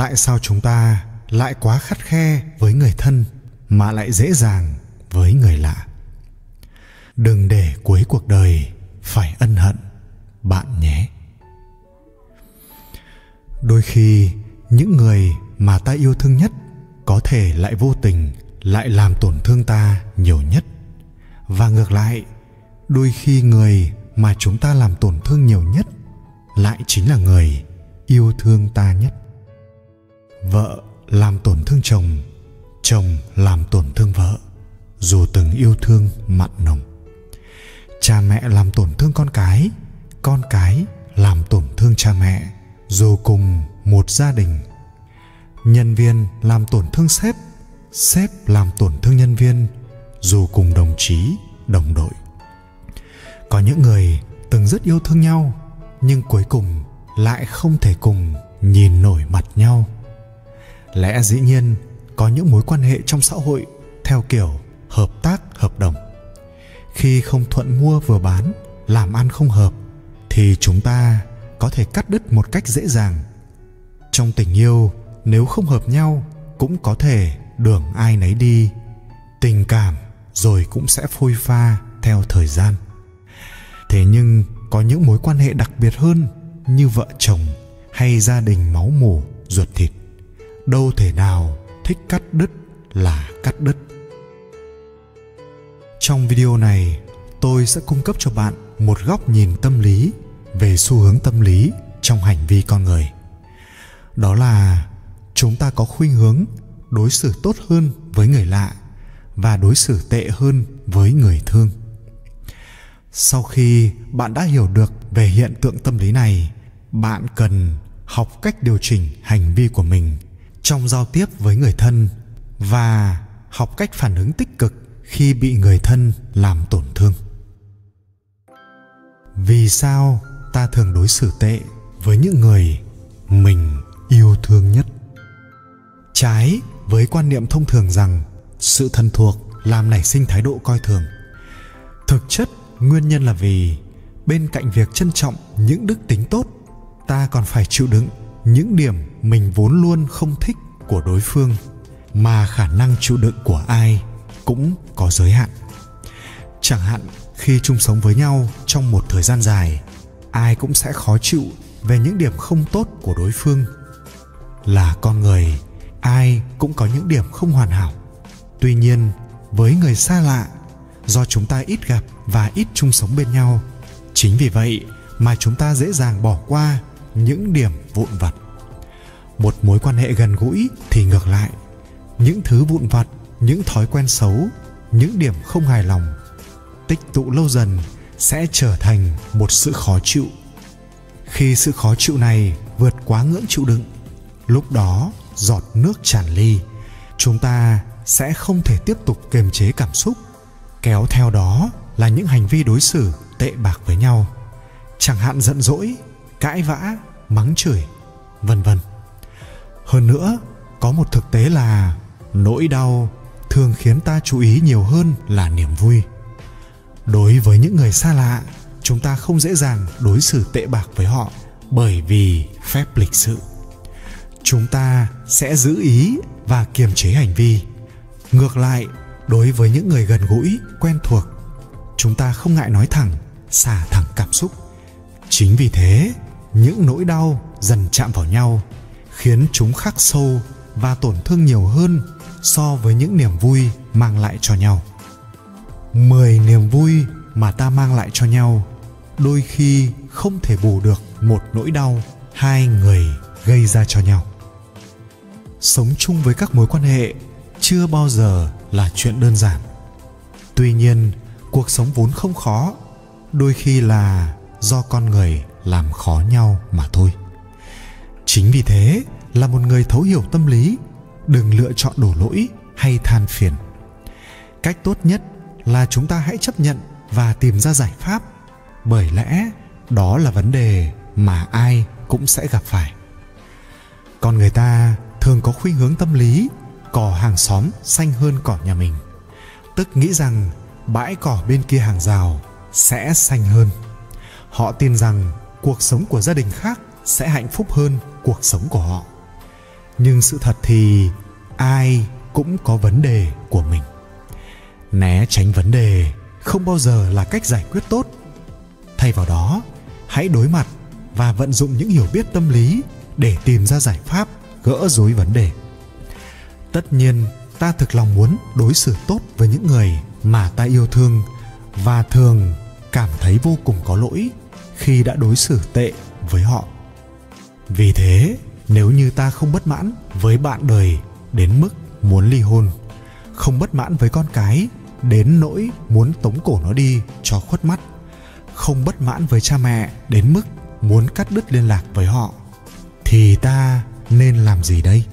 tại sao chúng ta lại quá khắt khe với người thân mà lại dễ dàng với người lạ? Đừng để cuối cuộc đời phải ân hận bạn nhé. Đôi khi những người mà ta yêu thương nhất có thể lại vô tình lại làm tổn thương ta nhiều nhất. Và ngược lại, đôi khi người mà chúng ta làm tổn thương nhiều nhất lại chính là người yêu thương ta nhất. Vợ làm tổn thương chồng, chồng làm tổn thương vợ, dù từng yêu thương mặn nồng. Cha mẹ làm tổn thương con cái làm tổn thương cha mẹ, dù cùng một gia đình. Nhân viên làm tổn thương sếp, sếp làm tổn thương nhân viên, dù cùng đồng chí, đồng đội. Có những người từng rất yêu thương nhau, nhưng cuối cùng lại không thể cùng nhìn nổi mặt nhau. Lẽ dĩ nhiên có những mối quan hệ trong xã hội theo kiểu hợp tác hợp đồng. Khi không thuận mua vừa bán, làm ăn không hợp, thì chúng ta có thể cắt đứt một cách dễ dàng. Trong tình yêu, nếu không hợp nhau cũng có thể đường ai nấy đi. Tình cảm rồi cũng sẽ phôi pha theo thời gian. Thế nhưng có những mối quan hệ đặc biệt hơn như vợ chồng hay gia đình máu mủ ruột thịt, đâu thể nào thích cắt đứt là cắt đứt. Trong video này, tôi sẽ cung cấp cho bạn một góc nhìn tâm lý về xu hướng tâm lý trong hành vi con người. Đó là chúng ta có khuynh hướng đối xử tốt hơn với người lạ và đối xử tệ hơn với người thương. Sau khi bạn đã hiểu được về hiện tượng tâm lý này, bạn cần học cách điều chỉnh hành vi của mình trong giao tiếp với người thân và học cách phản ứng tích cực khi bị người thân làm tổn thương. Vì sao ta thường đối xử tệ với những người mình yêu thương nhất? Trái với quan niệm thông thường rằng sự thân thuộc làm nảy sinh thái độ coi thường, thực chất nguyên nhân là vì bên cạnh việc trân trọng những đức tính tốt, ta còn phải chịu đựng những điểm mình vốn luôn không thích của đối phương, mà khả năng chịu đựng của ai cũng có giới hạn. Chẳng hạn khi chung sống với nhau trong một thời gian dài, ai cũng sẽ khó chịu về những điểm không tốt của đối phương. Là con người, ai cũng có những điểm không hoàn hảo. Tuy nhiên, với người xa lạ, do chúng ta ít gặp và ít chung sống bên nhau, chính vì vậy mà chúng ta dễ dàng bỏ qua những điểm vụn vặt. Một mối quan hệ gần gũi thì ngược lại, những thứ vụn vặt, những thói quen xấu, những điểm không hài lòng tích tụ lâu dần sẽ trở thành một sự khó chịu. Khi sự khó chịu này vượt quá ngưỡng chịu đựng, lúc đó giọt nước tràn ly, chúng ta sẽ không thể tiếp tục kiềm chế cảm xúc, kéo theo đó là những hành vi đối xử tệ bạc với nhau, chẳng hạn giận dỗi, cãi vã, mắng chửi, vân vân. Hơn nữa, có một thực tế là nỗi đau thường khiến ta chú ý nhiều hơn là niềm vui. Đối với những người xa lạ, chúng ta không dễ dàng đối xử tệ bạc với họ bởi vì phép lịch sự. Chúng ta sẽ giữ ý và kiềm chế hành vi. Ngược lại, đối với những người gần gũi, quen thuộc, chúng ta không ngại nói thẳng, xả thẳng cảm xúc. Chính vì thế, những nỗi đau dần chạm vào nhau, khiến chúng khắc sâu và tổn thương nhiều hơn so với những niềm vui mang lại cho nhau. 10 niềm vui mà ta mang lại cho nhau đôi khi không thể bù được một nỗi đau hai người gây ra cho nhau. Sống chung với các mối quan hệ chưa bao giờ là chuyện đơn giản. Tuy nhiên, cuộc sống vốn không khó, đôi khi là do con người làm khó nhau mà thôi. Chính vì thế, là một người thấu hiểu tâm lý, đừng lựa chọn đổ lỗi hay than phiền. Cách tốt nhất là chúng ta hãy chấp nhận và tìm ra giải pháp, bởi lẽ đó là vấn đề mà ai cũng sẽ gặp phải. Con người ta thường có khuynh hướng tâm lý cỏ hàng xóm xanh hơn cỏ nhà mình, tức nghĩ rằng bãi cỏ bên kia hàng rào sẽ xanh hơn. Họ tin rằng cuộc sống của gia đình khác sẽ hạnh phúc hơn cuộc sống của họ. Nhưng sự thật thì ai cũng có vấn đề của mình. Né tránh vấn đề không bao giờ là cách giải quyết tốt. Thay vào đó, hãy đối mặt và vận dụng những hiểu biết tâm lý để tìm ra giải pháp gỡ rối vấn đề. Tất nhiên, ta thực lòng muốn đối xử tốt với những người mà ta yêu thương và thường cảm thấy vô cùng có lỗi khi đã đối xử tệ với họ. Vì thế, nếu như ta không bất mãn với bạn đời đến mức muốn ly hôn, không bất mãn với con cái đến nỗi muốn tống cổ nó đi cho khuất mắt, không bất mãn với cha mẹ đến mức muốn cắt đứt liên lạc với họ, thì ta nên làm gì đây?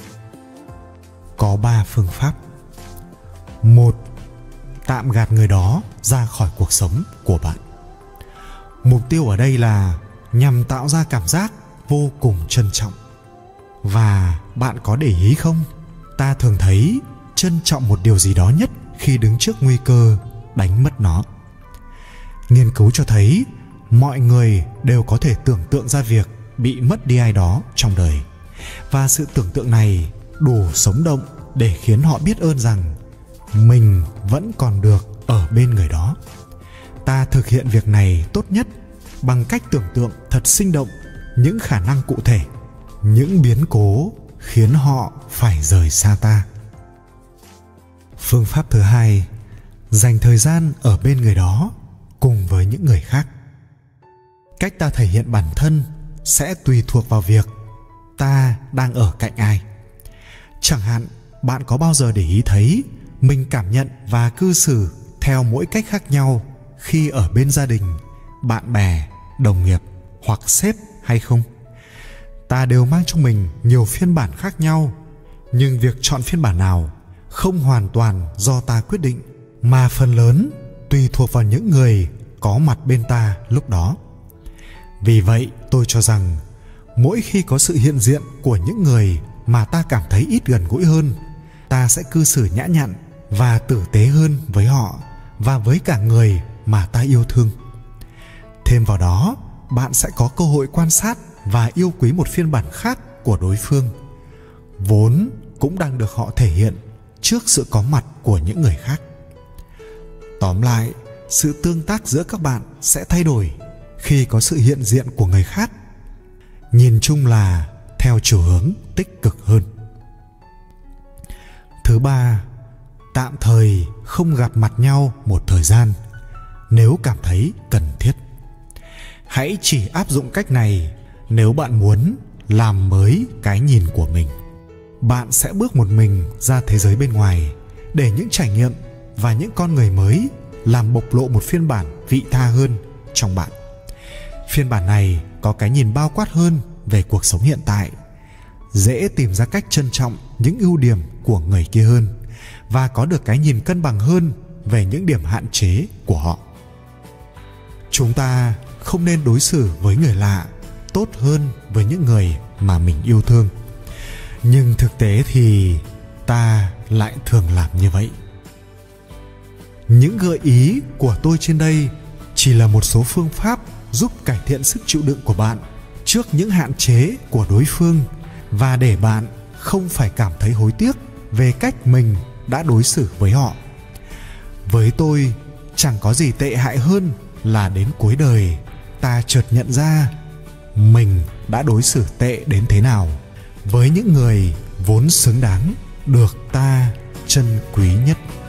Có 3 phương pháp. 1. Tạm gạt người đó ra khỏi cuộc sống của bạn. Mục tiêu ở đây là nhằm tạo ra cảm giác vô cùng trân trọng. Và bạn có để ý không? Ta thường thấy trân trọng một điều gì đó nhất khi đứng trước nguy cơ đánh mất nó. Nghiên cứu cho thấy mọi người đều có thể tưởng tượng ra việc bị mất đi ai đó trong đời. Và sự tưởng tượng này đủ sống động để khiến họ biết ơn rằng mình vẫn còn được ở bên người đó. Ta thực hiện việc này tốt nhất bằng cách tưởng tượng thật sinh động những khả năng cụ thể, những biến cố khiến họ phải rời xa ta. Phương pháp thứ 2, dành thời gian ở bên người đó cùng với những người khác. Cách ta thể hiện bản thân sẽ tùy thuộc vào việc ta đang ở cạnh ai. Chẳng hạn, bạn có bao giờ để ý thấy mình cảm nhận và cư xử theo mỗi cách khác nhau khi ở bên gia đình, bạn bè, đồng nghiệp hoặc sếp hay không? Ta đều mang trong mình nhiều phiên bản khác nhau, nhưng việc chọn phiên bản nào không hoàn toàn do ta quyết định, mà phần lớn tùy thuộc vào những người có mặt bên ta lúc đó. Vì vậy, tôi cho rằng mỗi khi có sự hiện diện của những người mà ta cảm thấy ít gần gũi hơn, ta sẽ cư xử nhã nhặn và tử tế hơn với họ và với cả người mà ta yêu thương. Thêm vào đó, bạn sẽ có cơ hội quan sát và yêu quý một phiên bản khác của đối phương, vốn cũng đang được họ thể hiện trước sự có mặt của những người khác. Tóm lại, sự tương tác giữa các bạn sẽ thay đổi khi có sự hiện diện của người khác. Nhìn chung là theo chiều hướng tích cực hơn. Thứ 3, tạm thời không gặp mặt nhau một thời gian nếu cảm thấy cần thiết. Hãy chỉ áp dụng cách này nếu bạn muốn làm mới cái nhìn của mình. Bạn sẽ bước một mình ra thế giới bên ngoài để những trải nghiệm và những con người mới làm bộc lộ một phiên bản vị tha hơn trong bạn. Phiên bản này có cái nhìn bao quát hơn về cuộc sống hiện tại, dễ tìm ra cách trân trọng những ưu điểm của người kia hơn và có được cái nhìn cân bằng hơn về những điểm hạn chế của họ. Chúng ta không nên đối xử với người lạ tốt hơn với những người mà mình yêu thương. Nhưng thực tế thì ta lại thường làm như vậy. Những gợi ý của tôi trên đây chỉ là một số phương pháp giúp cải thiện sức chịu đựng của bạn trước những hạn chế của đối phương và để bạn không phải cảm thấy hối tiếc về cách mình đã đối xử với họ. Với tôi, chẳng có gì tệ hại hơn là đến cuối đời ta chợt nhận ra mình đã đối xử tệ đến thế nào với những người vốn xứng đáng được ta trân quý nhất.